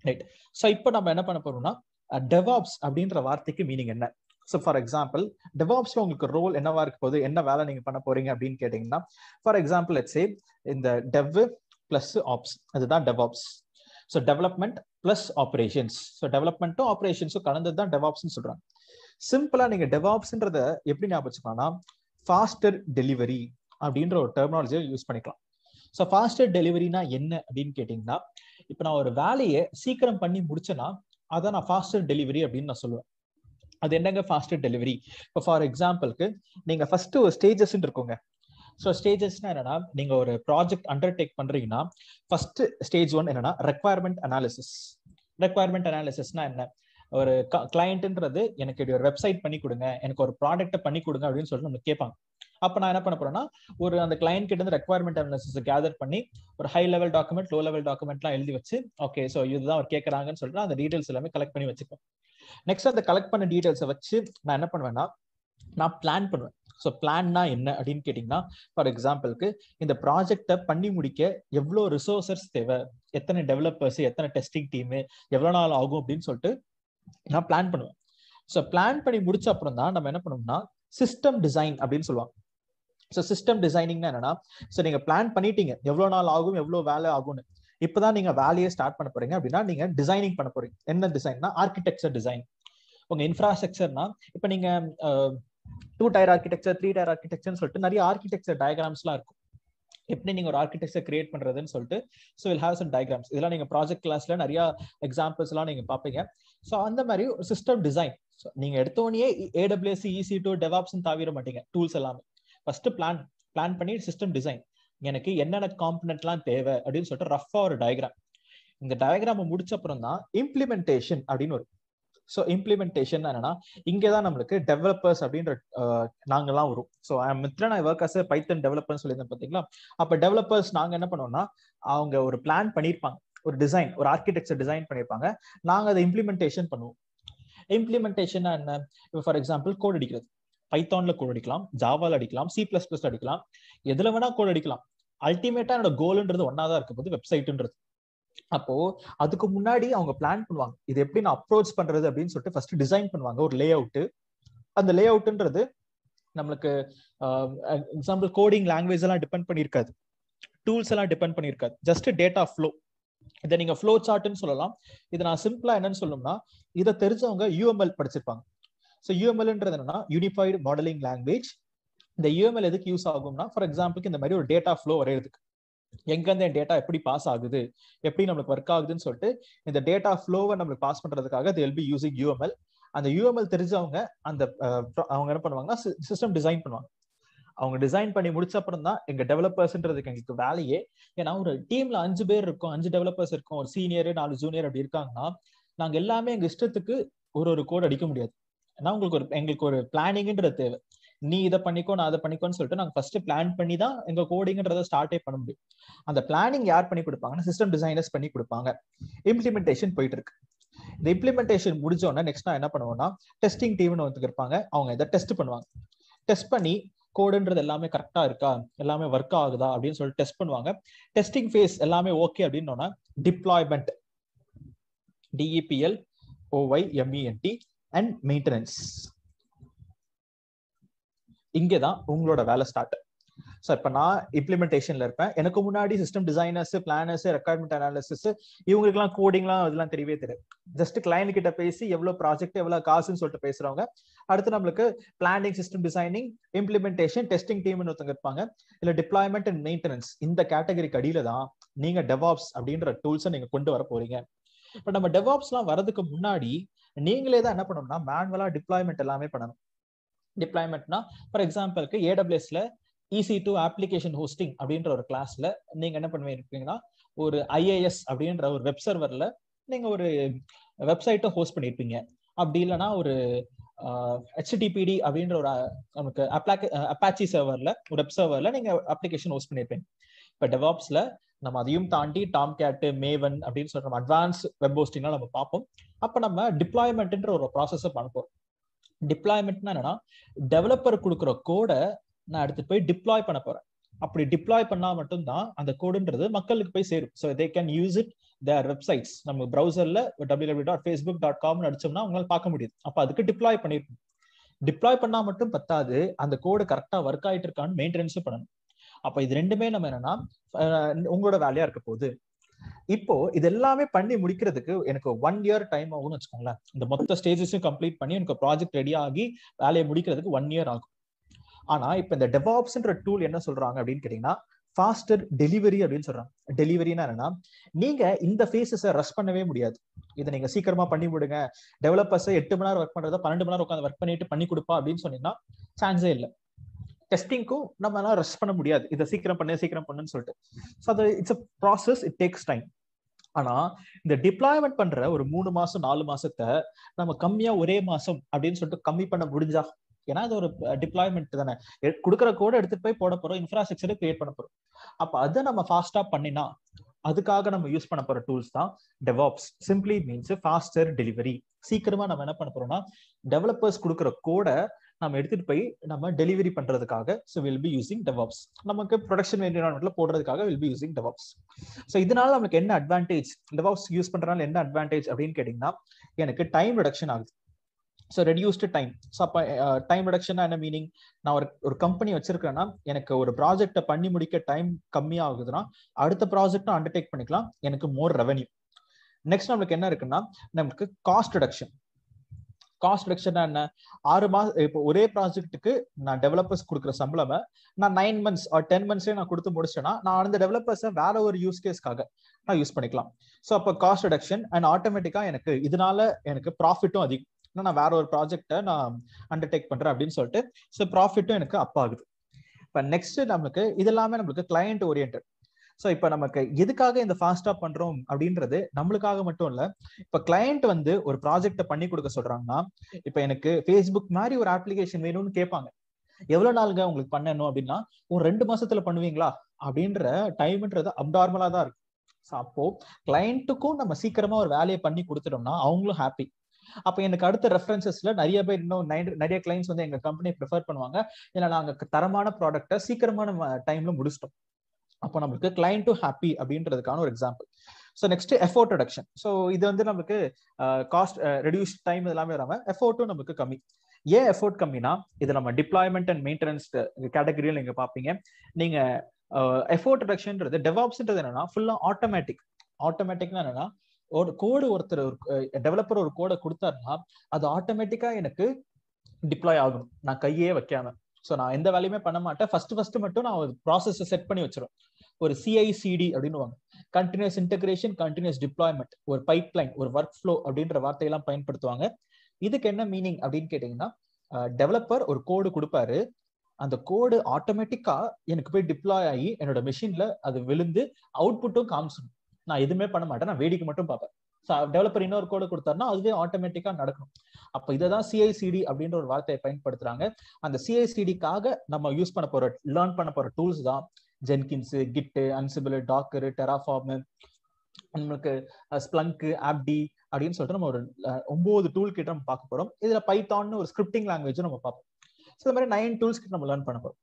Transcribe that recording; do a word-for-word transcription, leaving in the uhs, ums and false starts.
Right. So இப்போ நம்ம என்ன பண்ண போறோம்னா டெவாப்ஸ் அப்படின்ற வார்த்தைக்கு மீனிங் என்ன? ஸோ ஃபார் எக்ஸாம்பிள் டெவாப்ஸ்ல உங்களுக்கு ரோல் என்னவா இருக்க போகுது, என்ன வேலை நீங்க பண்ண போறீங்க அப்படின்னு கேட்டீங்கன்னா, ஃபார் எக்ஸாம்பிள் லெட்ஸ் சே இந்த டெவ் பிளஸ் ஆப்ஸ், அதுதான் DevOps. So development plus operations. So டெவலப்மெண்ட்டும் ஆப்ரேஷன்ஸும் கலந்தது தான் டெவாப்ஸ்ன்னு சொல்றாங்க. சிம்பிளா நீங்க டெவாப்ஸ்ன்றத எப்படி ஞாபகம் வச்சுக்கலாம்னா ஃபாஸ்டர் டெலிவரி அப்படின்ற ஒரு டெர்மினாலஜியை யூஸ் பண்ணிக்கலாம். ஸோ ஃபாஸ்டர் டெலிவரினா என்ன அப்படின்னு கேட்டீங்கன்னா, இப்போ நான் ஒரு வேலையை சீக்கிரம் பண்ணி முடிச்சேன்னா அதை நான் ஃபாஸ்டர் டெலிவரி அப்படின்னு நான் சொல்லுவேன். அது என்னங்க ஃபாஸ்டர் டெலிவரி? இப்போ ஃபார் எக்ஸாம்பிளுக்கு நீங்க ஃபர்ஸ்ட் ஒரு ஸ்டேஜஸ் இருக்குங்க. ஸோ ஸ்டேஜஸ்னா என்னன்னா, நீங்க ஒரு ப்ராஜெக்ட் அண்டர்டேக் பண்றீங்கன்னா ஃபர்ஸ்ட் ஸ்டேஜ் ஒன் என்னன்னா ரெக்வயர்மெண்ட் அனாலிசிஸ். ரெக்வயர்மெண்ட் அனாலிசிஸ்னா என்ன? ஒரு கிளையண்ட்ன்றது எனக்கு இப்படி ஒரு வெப்சைட் பண்ணி கொடுங்க, எனக்கு ஒரு ப்ராடக்ட்டை பண்ணி கொடுங்க அப்படின்னு சொல்லிட்டு நம்ம கேட்பாங்க. அப்போ நான் என்ன பண்ண போறேன்னா, ஒரு அந்த கிளையண்ட் கிட்ட இருந்து ரெக்வயர்மெண்ட் அனாலிசிஸ் கேதர் பண்ணி ஒரு high level document, low level டாக்குமெண்ட்லாம் எழுதி வச்சு, ஓகே ஸோ இதுதான் அவர் கேட்கறாங்கன்னு சொல்லிட்டு அந்த டீடைல்ஸ் எல்லாமே கலெக்ட் பண்ணி வச்சுப்பேன். நெக்ஸ்ட் அந்த கலெக்ட் பண்ண டீடைல்ஸை வச்சு நான் என்ன பண்ணுவேன்னா, நான் பிளான் பண்ணுவேன். ஸோ பிளான்னா என்ன அப்படின்னு கேட்டீங்கன்னா, ஃபார் எக்ஸாம்பிளுக்கு இந்த ப்ராஜெக்டை பண்ணி முடிக்க எவ்வளோ ரிசோர்சஸ் தேவை, எத்தனை டெவலப்பர்ஸ், எத்தனை டெஸ்டிங் டீமு, எவ்வளோ நாள் ஆகும் அப்படின்னு சொல்லிட்டு நான் பிளான் பண்ணுவேன். ஸோ பிளான் பண்ணி முடிச்ச அப்புறம் தான் நம்ம என்ன பண்ணுவோம்னா சிஸ்டம் டிசைன் அப்படின்னு சொல்லுவாங்க. ஸோ சிஸ்டம் டிசைனிங்னா என்னன்னா, ஸோ நீங்க பிளான் பண்ணிட்டீங்க எவ்வளோ நாள் ஆகும், எவ்வளோ வேலை ஆகும்னு. இப்போதான் நீங்க வேலையை ஸ்டார்ட் பண்ண போறீங்க அப்படின்னா நீங்க டிசைனிங் பண்ண போறீங்க. என்ன டிசைன்னா ஆர்கிடெக்சர் டிசைன். உங்க இன்ஃப்ராஸ்ட்ரக்சர்னா இப்போ நீங்க two tier architecture, three tier ஆர்கிடெக்சர்னு சொல்லிட்டு நிறைய ஆர்கிடெக்சர் டயக்ராம்ஸ்லாம் இருக்கும். எப்படி நீங்க ஒரு ஆர்கிடெக்சர் கிரியேட் பண்றதுன்னு சொல்லிட்டு so will have some diagrams. இதெல்லாம் நீங்க ப்ராஜெக்ட் கிளாஸ்ல நிறைய எக்ஸாம்பிள்ஸ் எல்லாம் நீங்க பார்ப்பீங்க. ஸோ அந்த மாதிரி சிஸ்டம் டிசைன் நீங்க எடுத்தோடனே ஏடபிள்யூஎஸ், இசி டூ, டெவாப்ஸ் தவிர மாட்டீங்க. டூல்ஸ் எல்லாமே ஃபர்ஸ்ட் பிளான் பிளான் பண்ணி சிஸ்டம் டிசைன், எனக்கு என்னென்ன காம்பனன்ட்லாம் தேவை அப்படின்னு சொல்லிட்டு ரஃபா ஒரு டயக்ராம். இந்த டயக்ராம் முடிச்ச அப்புறம் தான் இம்ப்ளிமெண்டேஷன் அப்படின்னு வரும். ஸோ இம்ப்ளிமெண்டேஷன் என்னன்னா, இங்கேதான் நம்மளுக்கு டெவலப்பர்ஸ் அப்படின்ற நாங்கெல்லாம் வரும். So Mithran I work as python டெவலப்பர்னு சொல்லியிருந்தேன் பார்த்தீங்களா. அப்போ டெவலப்பர்ஸ் நாங்கள் என்ன பண்ணுவோம்னா, அவங்க ஒரு பிளான் பண்ணியிருப்பாங்க, ஒரு டிசைன், ஒரு ஆர்கிடெக்சர் டிசைன் பண்ணியிருப்பாங்க. நாங்கள் அதை இம்ப்ளிமெண்டேஷன் பண்ணுவோம். இம்ப்ளிமெண்டேஷன் என்ன? இப்போ ஃபார் எக்ஸாம்பிள் கோட் அடிக்கிறது, பைத்தான்ல கோட் அடிக்கலாம், ஜாவால அடிக்கலாம், சி பிளஸ் பிளஸ் அடிக்கலாம், எதுல வேணா கோட் அடிக்கலாம். அல்டிமேட்டா என்னோட கோல்ன்றது ஒன்னாதான் இருக்க போது, வெப்சைட்ன்றது. அப்போ அதுக்கு முன்னாடி அவங்க பிளான் பண்ணுவாங்க, இது எப்படி நான் அப்ரோச் பண்றது அப்படின்னு சொல்லிட்டு ஃபர்ஸ்ட் டிசைன் பண்ணுவாங்க ஒரு லே அவுட். அந்த லே அவுட்ன்றது நம்மளுக்கு எக்ஸாம்பிள் கோடிங் லாங்குவேஜ் எல்லாம் டிபெண்ட் பண்ணியிருக்காது, டூல்ஸ் எல்லாம் டிபெண்ட் பண்ணியிருக்காது, ஜஸ்ட் டேட்டா ஃப்ளோ. இதை நீங்க ஃப்ளோ சார்ட்னு சொல்லலாம். இதை நான் சிம்பிளா என்னன்னு சொல்லணும்னா, இதை தெரிஞ்சவங்க யூஎம்எல் படிச்சிருப்பாங்க. ஸோ யூஎம்எல்ன்றது என்னன்னா யூனிஃபைடு மாடலிங் லாங்குவேஜ். இந்த யூஎம்எல் எதுக்கு யூஸ் ஆகும்னா, ஃபார் எக்ஸாம்பிளுக்கு இந்த மாதிரி ஒரு டேட்டா ஃப்ளோ வரையறதுக்கு, எங்க இருந்து என் டேட்டா எப்படி பாஸ் ஆகுது, எப்படி நம்மளுக்கு ஒர்க் ஆகுதுன்னு சொல்லிட்டு இந்த டேட்டா ஃப்ளோவை நம்மளுக்கு பாஸ் பண்றதுக்காக they will be using UML. அந்த யூஎம்எல் தெரிஞ்சவங்க அந்த அவங்க என்ன பண்ணுவாங்கன்னா சிஸ்டம் டிசைன் பண்ணுவாங்க. அவங்க டிசைன் பண்ணி முடிச்ச அப்புறம் தான் எங்க டெவலப்பர்ஸ்ன்றதுக்கு எங்களுக்கு வேலையே. ஏன்னா ஒரு டீம்ல அஞ்சு பேர் இருக்கும், அஞ்சு டெவலப்பர்ஸ் இருக்கும், ஒரு சீனியர், நாலு ஜூனியர் அப்படி இருக்காங்கன்னா நாங்க எல்லாமே எங்க இஷ்டத்துக்கு ஒரு ஒரு கோட் அடிக்க முடியாது. ஏன்னா உங்களுக்கு ஒரு எங்களுக்கு ஒரு பிளானிங்ன்றது தேவை. நீ இதை பண்ணிக்கோ, நான் அதை பண்ணிக்கோன்னு சொல்லிட்டு நாங்க ஃபர்ஸ்ட் பிளான் பண்ணி தான் எங்க கோடிங்ன்றதை ஸ்டார்டே பண்ண முடியும். அந்த பிளானிங் யார் பண்ணி கொடுப்பாங்கன்னா சிஸ்டம் டிசைனர்ஸ் பண்ணி கொடுப்பாங்க. இம்ப்ளிமெண்டேஷன் போயிட்டு இருக்கு. இந்த இம்ப்ளிமெண்டேஷன் முடிஞ்சோடனே நெக்ஸ்ட் நான் என்ன பண்ணுவோம்னா, டெஸ்டிங் டீம்னு வந்து இருப்பாங்க. அவங்க இதை டெஸ்ட் பண்ணுவாங்க. டெஸ்ட் பண்ணி கோடுன்றது எல்லாமே கரெக்டா இருக்கா, எல்லாமே ஒர்க் ஆகுதா அப்படின்னு சொல்லிட்டு டெஸ்ட் பண்ணுவாங்க. டெஸ்டிங் ஃபேஸ் எல்லாமே ஓகே அப்படின்னா deployment, D E P L O Y M E N T and maintenance. இங்கேதான் உங்களோட வேலை ஸ்டார்ட். ஸோ இப்போ நான் இம்ப்ளிமெண்டேஷன்ல இருப்பேன். எனக்கு முன்னாடி system designers, planners, requirement analysis, இவங்களுக்குலாம் கோடிங்லாம் இதெல்லாம் தெரியவே தெரியாது. ஜஸ்ட் கிளைண்ட் கிட்ட பேசி எவ்வளவு ப்ராஜெக்ட், எவ்வளவு காசுன்னு சொல்லிட்டு பேசுறவங்க. அடுத்து நம்மளுக்கு planning, system designing, implementation, testing டீம்னு ஒருத்தங்க இருப்பாங்க. இல்ல டிப்ளாய்மெண்ட் அண்ட் மெயின்டெனன்ஸ். இந்த கேட்டகரிக்கு அடியில தான் நீங்க டெவாப்ஸ் அப்படின்ற டூல்ஸை நீங்க கொண்டு வர போறீங்க. இப்போ நம்ம டெவாப்ஸ்லாம் வரதுக்கு முன்னாடி நீங்களே தான் என்ன பண்ணணும்னா மேனுவலா டிப்ளாய்மெண்ட் எல்லாமே பண்ணணும். டிப்ளாய்மெண்ட்னா ஃபார் எக்ஸாம்பிளுக்கு ஏடபிள்யூஎஸ்ல இசி டூ அப்ளிகேஷன் ஹோஸ்டிங் அப்படின்ற ஒரு கிளாஸ்ல நீங்க என்ன பண்ணுவீங்கன்னா, ஒரு ஐஏஎஸ் அப்படின்ற ஒரு வெப் சர்வர்ல நீங்க ஒரு வெப்சைட்டை ஹோஸ்ட் பண்ணிருப்பீங்க. அப்படி இல்லைன்னா ஒரு ஹெச்டிடிபிடி அப்படின்ற ஒரு நமக்கு அப்பாச்சி சர்வர்ல, ஒரு வெப் சர்வர்ல நீங்க அப்ளிகேஷன் ஹோஸ்ட் பண்ணிருப்பீங்க. இப்போ டெவாப்ஸ்ல நம்ம அதையும் தாண்டி டாம் கேட், மேவன் அப்படின்னு சொல்ற அட்வான்ஸ் வெப் ஹோஸ்டிங்லாம் நம்ம பார்ப்போம். அப்ப நம்ம டிப்ளாய்மெண்ட்ன்ற ஒரு ப்ராசஸை பண்ணுவோம். டிப்ளாய்மெண்ட்னா என்னன்னா, டெவலப்பர் கொடுக்குற கோடை நான் எடுத்து போய் டிப்ளாய் பண்ண போறேன். அப்படி டிப்ளாய் பண்ணா மட்டும்தான் அந்த கோடுன்றது மக்களுக்கு போய் சேரும். So they can use it, their websites நம்ம ப்ரௌசர்ல W W dot Facebook dot காம்னு அடிச்சோம்னா உங்களால பார்க்க முடியுது. அப்ப அதுக்கு டிப்ளாய் பண்ணிருக்கணும். டிப்ளாய் பண்ணா மட்டும் பத்தாது, அந்த கோடு கரெக்டா ஒர்க் ஆயிட்டு இருக்கான்னு மெயின்டெனன்ஸும் பண்ணணும். அப்ப இது ரெண்டுமே நம்ம என்னன்னா உங்களோட வேலையா இருக்க போகுது. இப்போ இது எல்லாமே பண்ணி முடிக்கிறதுக்கு எனக்கு ஒன் இயர் டைம் ஆகும்னு வச்சுக்கோங்களேன். இந்த மொத்த ஸ்டேஜஸையும் கம்ப்ளீட் பண்ணி எனக்கு ப்ராஜெக்ட் ரெடி ஆகி வேலையை முடிக்கிறதுக்கு ஒன் இயர் ஆகும். ஆனா இப்ப இந்த டெவாப்ஸ்ன்ற டூல் என்ன சொல்றாங்க அப்படின்னு கேட்டீங்கன்னா ஃபாஸ்டர் டெலிவரி அப்படின்னு சொல்றாங்க. டெலிவரினா என்னன்னா நீங்க இந்த ஃபேஸஸை ரஷ் பண்ணவே முடியாது. இதை நீங்க சீக்கிரமா பண்ணி விடுங்க, டெவலப்பர்ஸ் எட்டு மணி நேரம் ஒர்க் பண்றத பன்னெண்டு மணி நேரம் உட்காந்து ஒர்க் பண்ணிட்டு பண்ணி கொடுப்பா அப்படின்னு சொன்னீங்கன்னா சான்ஸே இல்லை. டெஸ்டிங்க்கும் நம்ம எல்லாம் ரஷ் பண்ண முடியாது, இதை சீக்கிரம் பண்ணு சீக்கிரம் பண்ணுன்னு சொல்லிட்டு. ஸோ அது it's a process, it takes time. ஆனா இந்த டிப்ளாய்மெண்ட் பண்ற ஒரு மூணு மாசம் நாலு மாசத்தை நம்ம கம்மியா ஒரே மாசம் அப்படின்னு சொல்லிட்டு கம்மி பண்ண முடிஞ்சா, ஏன்னா அது ஒரு டிப்ளாய்மெண்ட் தானே, கொடுக்குற கோட எடுத்துட்டு போய் போட போறோம், இன்ஃப்ராஸ்ட்ரக்சரை கிரியேட் பண்ண போறோம். அப்ப அதை நம்ம ஃபாஸ்டா பண்ணினா அதுக்காக நம்ம யூஸ் பண்ண போற டூல்ஸ் தான் DevOps. Simply means faster delivery. சீக்கிரமா நம்ம என்ன பண்ண போறோம்னா டெவலப்பர்ஸ் கொடுக்குற கோட நம்ம எடுத்துட்டு போய் நம்ம டெலிவரி பண்றதுக்காக so will be using DevOps. நமக்கு ப்ரொடக்ஷன் என்விரான்மெண்ட்ல போடுறதுக்காக will be using DevOps. So இதனால நமக்கு என்ன அட்வான்டேஜ், டெவாப்ஸ் யூஸ் பண்றதுனால என்ன அட்வான்டேஜ் அப்படின்னு கேட்டீங்கன்னா எனக்கு டைம் ரிடக்ஷன் ஆகுது. So reduced time. ஸோ அப்போ டைம் ரிடக்ஷன்னா என்ன மீனிங், நான் ஒரு ஒரு கம்பெனி வச்சிருக்கேன்னா எனக்கு ஒரு ப்ராஜெக்டை பண்ணி முடிக்க டைம் கம்மியாகுதுன்னா அடுத்த ப்ராஜெக்டும் அண்டர்டேக் பண்ணிக்கலாம், எனக்கு மோர் ரெவன்யூ. நெக்ஸ்ட் நம்மளுக்கு என்ன இருக்குன்னா நமக்கு காஸ்ட் ரிடக்ஷன். காஸ்ட் ரிடக்ஷன் என்ன, ஆறு மாசம் இப்போ ஒரே ப்ராஜெக்ட்டுக்கு நான் டெவலப்பர்ஸ் கொடுக்குற சம்பளம் நான் நைன் மந்த்ஸ் ஆர் டென் மந்த்ஸ்லேயே நான் கொடுத்து முடிச்சேன்னா நான் அந்த டெவலப்பர்ஸை வேற ஒரு யூஸ் கேஸ்க்காக நான் யூஸ் பண்ணிக்கலாம். ஸோ அப்போ காஸ்ட் ரிடக்ஷன் அண்ட் ஆட்டோமேட்டிக்கா எனக்கு இதனால எனக்கு ப்ராஃபிட்டும் அதிகம். நான் வேற ஒரு ப்ராஜெக்டை நான் அண்டர்டேக் பண்றேன் அப்படின்னு சொல்லிட்டு ஸோ ப்ராஃபிட்டும் எனக்கு அப் ஆகுது. இப்போ நெக்ஸ்ட் நமக்கு இது எல்லாமே நம்மளுக்கு கிளையண்ட் ஓரியன்ட். ஸோ இப்போ நமக்கு எதுக்காக இந்த ஃபாஸ்டா பண்றோம் அப்படின்றது நம்மளுக்காக மட்டும் இல்ல. இப்போ கிளையண்ட் வந்து ஒரு ப்ராஜெக்டை பண்ணி கொடுக்க சொல்றாங்கன்னா இப்போ எனக்கு ஃபேஸ்புக் மாதிரி ஒரு அப்ளிகேஷன் வேணும்னு கேட்பாங்க. எவ்வளவு நாளுங்க உங்களுக்கு பண்ணணும் அப்படின்னா ஒரு ரெண்டு மாசத்துல பண்ணுவீங்களா அப்படின்ற டைம்ன்றது அப்நார்மலா தான் இருக்கு. ஸோ அப்போ கிளையண்ட்டுக்கும் நம்ம சீக்கிரமா ஒரு வேலையை பண்ணி கொடுத்துட்டோம்னா அவங்களும் ஹாப்பி. அப்ப எனக்கு அடுத்த ரெஃபரன்சஸ்ல நிறைய பேர் இன்னும் நிறைய கிளைண்ட்ஸ் வந்து எங்க கம்பெனியை ப்ரிஃபர் பண்ணுவாங்க. ஏன்னா நாங்க தரமான ப்ராடக்ட்டை சீக்கிரமான டைம்ல முடிச்சிட்டோம். அப்போ நமக்கு கிளையண்ட்டும் ஹாப்பி அப்படின்றதுக்கான ஒரு example. So next effort reduction. So இது வந்து நமக்கு காஸ்ட் ரெடியூஸ் டைம் எல்லாமே வராம எஃபோர்ட்டும் நமக்கு கம்மி. ஏன் எஃபோர்ட் கம்மினா இது நம்ம டிப்ளாய்மெண்ட் அண்ட் மெயின்டெனன்ஸ் கேட்டகரியில் நீங்க பாப்பீங்க. நீங்க எஃபோர்ட் ரிடக்ஷன்ன்றது டெவாப்ஸ்ன்றது என்னன்னா ஃபுல்லா ஆட்டோமேட்டிக். ஆட்டோமேட்டிக்னா என்னன்னா ஒரு கோடு ஒருத்தர் ஒரு டெவலப்பர் ஒரு கோடை கொடுத்தாருன்னா அது ஆட்டோமேட்டிக்கா எனக்கு டிப்ளாய் ஆகணும், நான் கையே வைக்காம. ஸோ நான் எந்த வேலையுமே பண்ண மாட்டேன். ஃபர்ஸ்ட் ஃபர்ஸ்ட் மட்டும் நான் ஒரு ப்ராசஸ் செட் பண்ணி வச்சிருவேன். ஒரு சிஐசிடி அப்படின்னு கண்டினியூஸ் இன்டகிரேஷன் கண்டினியூஸ் டிப்ளாய்மெண்ட், ஒரு பைப் லைன், ஒரு ஒர்க் ஃப்ளோ அப்படின்ற வார்த்தையெல்லாம் பயன்படுத்துவாங்க. இதுக்கு என்ன மீனிங் அப்படின்னு கேட்டீங்கன்னா டெவலப்பர் ஒரு கோடு கொடுப்பாரு, அந்த கோடு ஆட்டோமேட்டிக்கா எனக்கு போய் டிப்ளாய் ஆகி என்னோட மெஷின்ல அது விழுந்து அவுட்புட்டும் காமிச்சிடும். நான் எதுவுமே பண்ண மாட்டேன், நான் வேடிக்கை மட்டும் பார்ப்பேன். டெவலப்பர் இன்னொரு கோடு கொடுத்தாருன்னா அதுவே ஆட்டோமேட்டிக்கா நடக்கும். அப்ப இததான் சிஐசிடி அப்படின்ற ஒரு வார்த்தையை பயன்படுத்துறாங்க. அந்த சிஐசிடிக்காக நம்ம யூஸ் பண்ண போற லேர்ன் பண்ண போற டூல்ஸ் தான் Jenkins, Git, Ansible, Docker, Terraform, நம்மளுக்கு ஸ்ப்ளங்க், ஆப்டி அப்படின்னு சொல்லிட்டு நம்ம ஒரு ஒன்பது டூல் கிட்ட நம்ம பார்க்க போறோம். இதுல பைத்தான்னு ஒரு ஸ்கிரிப்டிங் லாங்குவேஜ் நம்ம பார்ப்போம். ஸோ இந்த மாதிரி நைன் டூல்ஸ் கிட்ட நம்ம லேர்ன் பண்ண போறோம்.